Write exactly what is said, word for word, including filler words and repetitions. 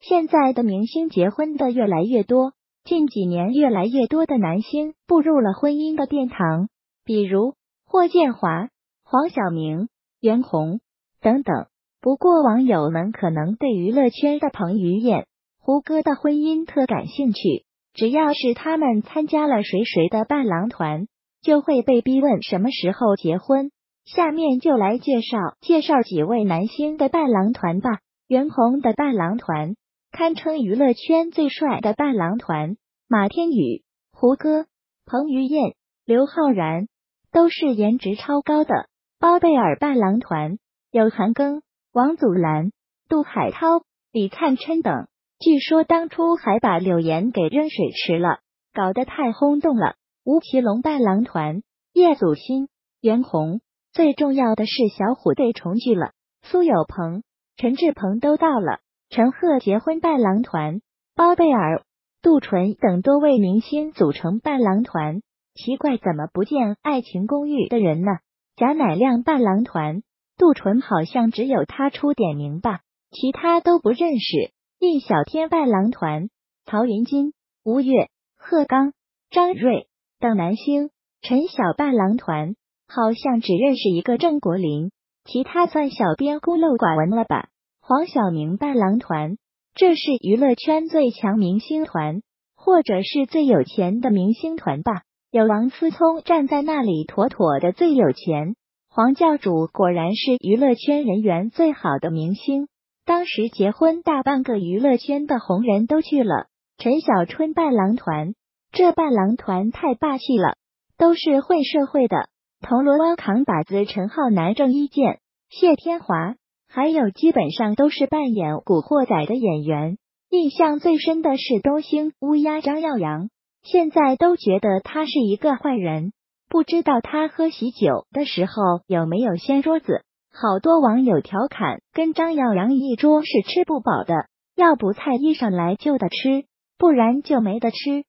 现在的明星结婚的越来越多，近几年越来越多的男星步入了婚姻的殿堂，比如霍建华、黄晓明、袁弘等等。不过网友们可能对娱乐圈的彭于晏、胡歌的婚姻特感兴趣，只要是他们参加了谁谁的伴郎团，就会被逼问什么时候结婚。下面就来介绍介绍几位男星的伴郎团吧。袁弘的伴郎团堪称娱乐圈最帅的伴郎团，马天宇、胡歌、彭于晏、刘昊然都是颜值超高的。包贝尔伴郎团有韩庚、王祖蓝、杜海涛、李灿琛等，据说当初还把柳岩给扔水池了，搞得太轰动了。吴奇隆伴郎团叶祖新、袁弘，最重要的是小虎队重聚了，苏有朋、陈志朋都到了。陈赫结婚伴郎团包贝尔、杜淳等多位明星组成伴郎团，奇怪怎么不见爱情公寓的人呢？贾乃亮伴郎团杜淳好像只有他出点名吧，其他都不认识。印小天伴郎团曹云金、吴越、贺刚、张睿等男星。陈晓伴郎团好像只认识一个郑国林，其他算小编孤陋寡闻了吧。黄晓明伴郎团，这是娱乐圈最强明星团，或者是最有钱的明星团吧，有王思聪站在那里妥妥的最有钱。黄教主果然是娱乐圈人缘最好的明星，当时结婚大半个娱乐圈的红人都去了。陈小春伴郎团，这伴郎团太霸气了，都是混社会的，铜锣湾扛把子陈浩南、郑伊健、谢天华，还有基本上都是扮演古惑仔的演员。印象最深的是东星乌鸦张耀扬，现在都觉得他是一个坏人，不知道他喝喜酒的时候有没有掀桌子。好多网友调侃，跟张耀扬一桌是吃不饱的，要不菜一上来就得吃，不然就没得吃。